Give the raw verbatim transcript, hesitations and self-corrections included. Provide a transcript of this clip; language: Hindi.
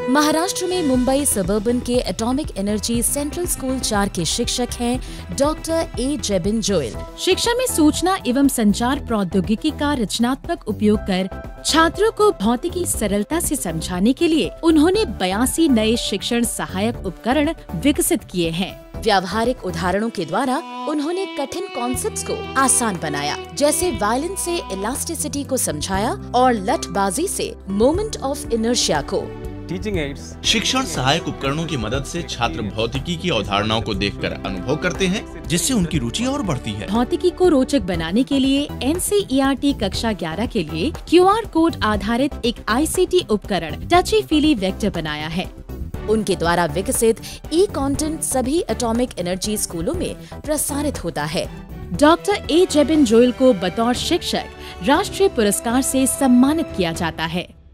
महाराष्ट्र में मुंबई सबर्बन के एटॉमिक एनर्जी सेंट्रल स्कूल चार के शिक्षक हैं डॉक्टर ए जेबिन जोएल। शिक्षा में सूचना एवं संचार प्रौद्योगिकी का रचनात्मक उपयोग कर छात्रों को भौतिकी सरलता से समझाने के लिए उन्होंने बयासी नए शिक्षण सहायक उपकरण विकसित किए हैं। व्यावहारिक उदाहरणों के द्वारा उन्होंने कठिन कॉन्सेप्ट्स को आसान बनाया, जैसे वायलिन से इलास्टिसिटी को समझाया और लठबाजी से मोमेंट ऑफ इनर्शिया को। टीचिंग एड्स शिक्षण सहायक उपकरणों की मदद से छात्र भौतिकी की अवधारणाओं को देखकर अनुभव करते हैं, जिससे उनकी रुचि और बढ़ती है। भौतिकी को रोचक बनाने के लिए N C E R T कक्षा ग्यारह के लिए क्यू आर कोड आधारित एक आई सी टी उपकरण टची फीली वेक्टर बनाया है। उनके द्वारा विकसित ई कंटेंट सभी एटॉमिक एनर्जी स्कूलों में प्रसारित होता है। डॉक्टर ए जेबिन जोएल को बतौर शिक्षक राष्ट्रीय पुरस्कार से सम्मानित किया जाता है।